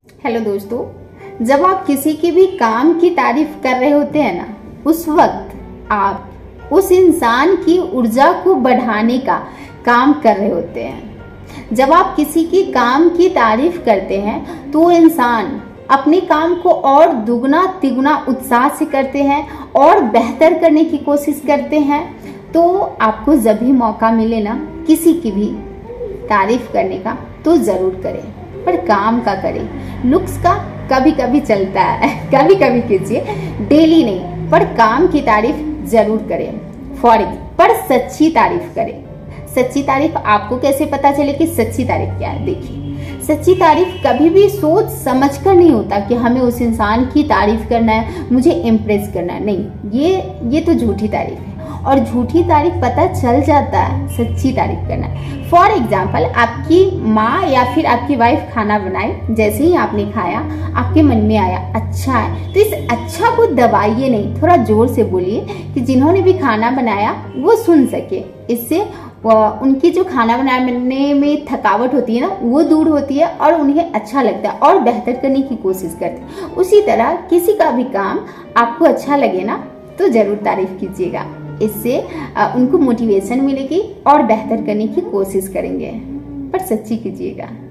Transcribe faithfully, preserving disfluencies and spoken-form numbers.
Hello दोस्तों, जब आप किसी के भी काम की तारीफ कर रहे होते हैं ना, उस वक्त आप उस इंसान की ऊर्जा को बढ़ाने का काम कर रहे होते हैं। जब आप किसी के काम की तारीफ करते हैं तो वो इंसान अपने काम को और दुगना तिगुना उत्साह से करते हैं और बेहतर करने की कोशिश करते हैं। तो आपको जब भी मौका मिले ना किसी की भी तारीफ करने का तो जरूर करें, पर काम का करें। लुक्स का कभी कभी चलता है, कभी कभी कीजिए, डेली नहीं, पर काम की तारीफ जरूर करें। फॉर पर सच्ची तारीफ करें। सच्ची तारीफ आपको कैसे पता चले कि सच्ची तारीफ क्या है? देखिए, सच्ची तारीफ कभी भी सोच समझकर नहीं होता कि हमें उस इंसान की तारीफ करना है, मुझे इम्प्रेस करना है। नहीं, ये ये तो झूठी तारीफ है, और झूठी तारीफ पता चल जाता है सच्ची तारीफ करना है। फॉर एग्जाम्पल, आपकी माँ या फिर आपकी वाइफ खाना बनाए, जैसे ही आपने खाया आपके मन में आया अच्छा है, तो इस अच्छा को दबाइए नहीं, थोड़ा जोर से बोलिए कि जिन्होंने भी खाना बनाया वो सुन सके। इससे उनकी जो खाना बनाने में थकावट होती है ना, वो दूर होती है और उन्हें अच्छा लगता है और बेहतर करने की कोशिश करते हैं। उसी तरह किसी का भी काम आपको अच्छा लगे ना तो जरूर तारीफ कीजिएगा। इससे उनको मोटिवेशन मिलेगी और बेहतर करने की कोशिश करेंगे, पर सच्ची कीजिएगा।